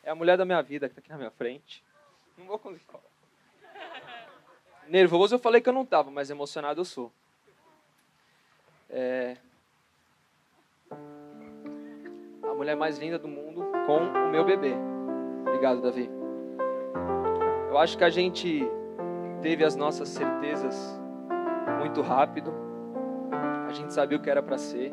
É a mulher da minha vida que tá aqui na minha frente. Não vou conseguir falar. Nervoso eu falei que eu não tava, mas emocionado eu sou. A mulher mais linda do mundo com o meu bebê. Obrigado, Davi. Eu acho que a gente teve as nossas certezas muito rápido. A gente sabia o que era para ser.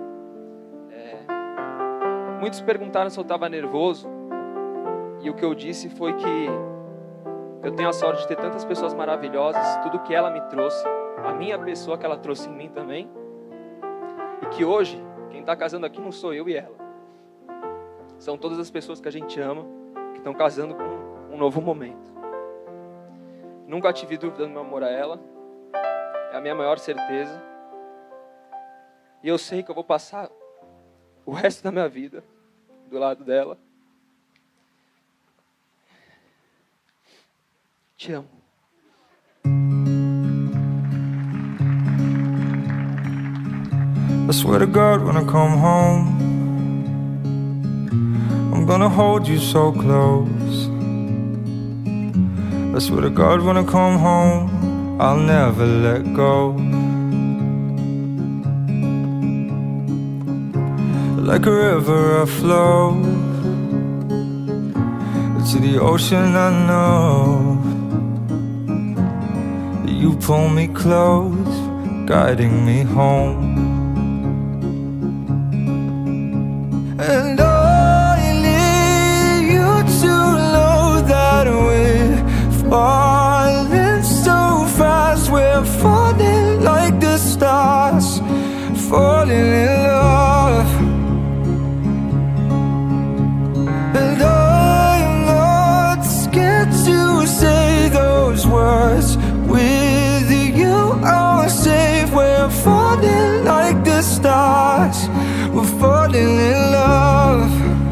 Muitos perguntaram se eu estava nervoso. E o que eu disse foi que eu tenho a sorte de ter tantas pessoas maravilhosas. Tudo que ela me trouxe, a minha pessoa que ela trouxe em mim também. E que hoje, quem está casando aqui não sou eu e ela. São todas as pessoas que a gente ama, que estão casando com um novo momento. Nunca tive dúvida no meu amor a ela. É a minha maior certeza. E eu sei que eu vou passar o resto da minha vida do lado dela. Te amo. I swear to God when I come home, I'm gonna hold you so close. I swear to God when I come home, I'll never let go. Like a river I flow to the ocean I know. You pull me close, guiding me home. And I need you to know that we're falling so fast. We're falling like the stars, falling in love. And I'm not scared to say those words. With you I'm safe. We're falling like the stars, we're falling in love.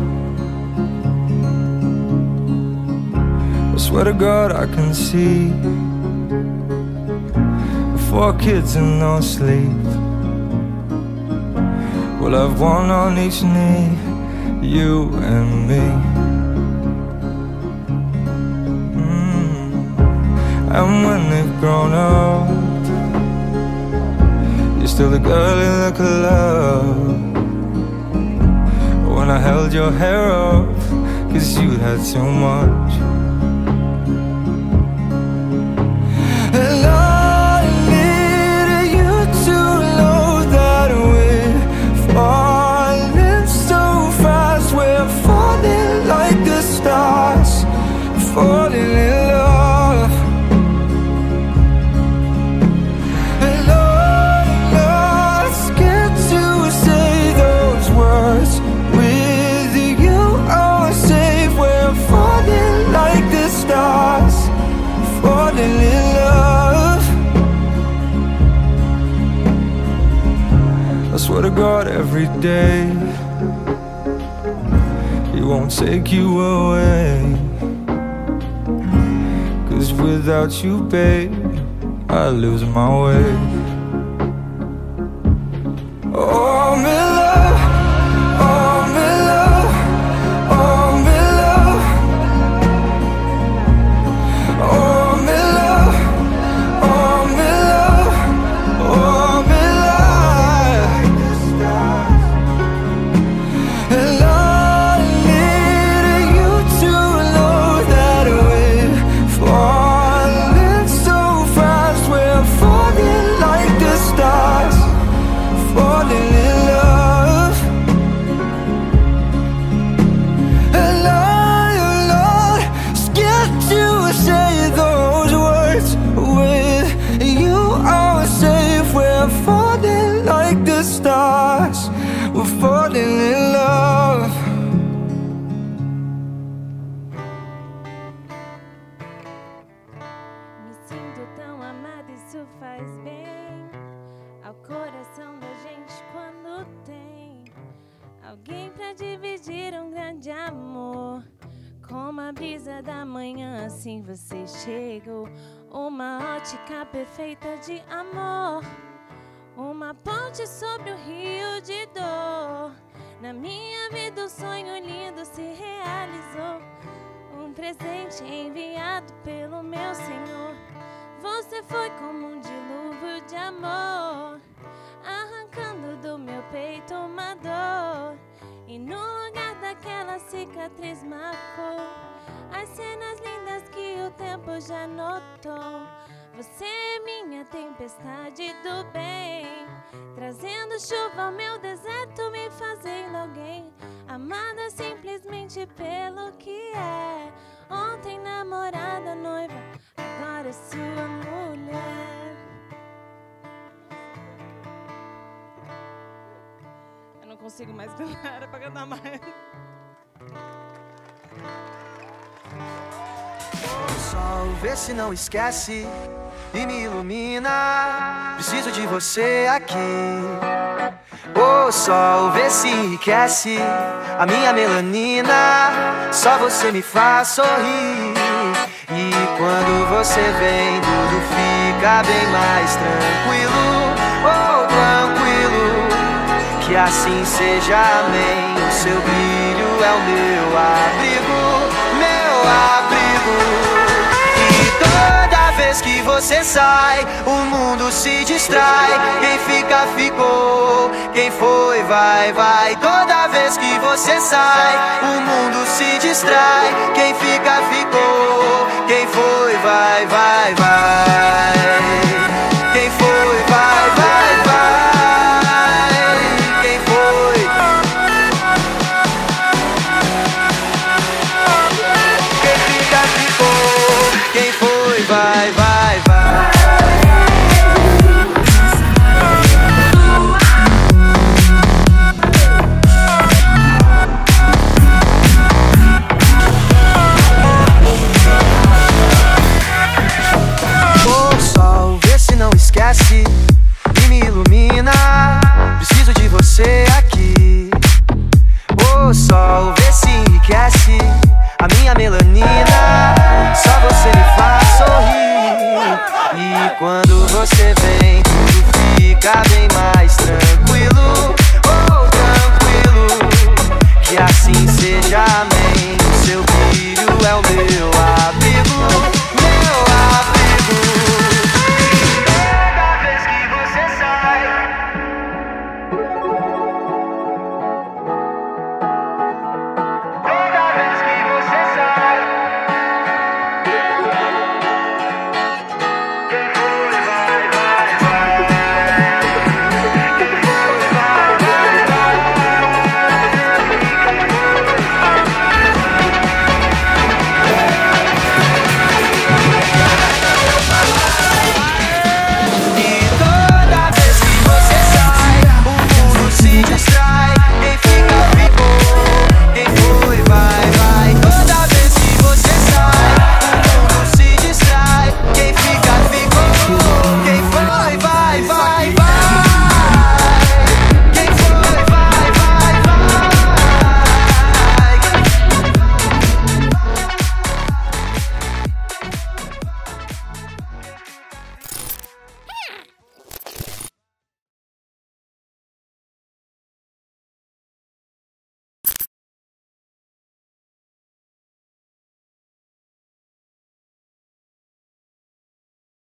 I swear to God I can see 4 kids and no sleep. We'll have one on each knee, you and me. And when they've grown up, you're still the girl in the club. When I held your hair up, 'cause you had too much. And I need you to know that we're falling so fast. We're falling like the stars, falling in love. Falling in love. I swear to God every day He won't take you away. 'Cause without you, babe, I lose my way. Oh, I'm in love. Oh, I'm in love. Oh, I'm in love. Oh, falling in love. Me sinto tão amada, isso faz bem ao coração da gente quando tem alguém pra dividir um grande amor. Como a brisa da manhã, assim você chegou. Uma ótica perfeita de amor. Uma ponte sobre o rio de dor. Na minha vida um sonho lindo se realizou. presente enviado pelo meu Senhor. Você foi como um dilúvio de amor, arrancando do meu peito uma dor, e no lugar daquela cicatriz marcou as cenas lindas que o tempo já notou. Você é minha tempestade do bem, trazendo chuva ao meu deserto, me fazendo alguém amada simplesmente pelo que é. Ontem namorada, noiva, agora sua mulher. Eu não consigo mais cantar, era pra cantar mais. O sol, vê se não esquece e me ilumina. Preciso de você aqui. O sol, vê se enriquece a minha melanina. Só você me faz sorrir. E quando você vem, tudo fica bem mais tranquilo. Oh, tranquilo. Que assim seja, amém. O seu brilho é o meu abrigo, meu abrigo. Toda vez que você sai, o mundo se distrai. Quem fica, ficou. Quem foi, vai, vai. Toda vez que você sai, o mundo se distrai. Quem fica, ficou. Quem foi, vai, vai, vai.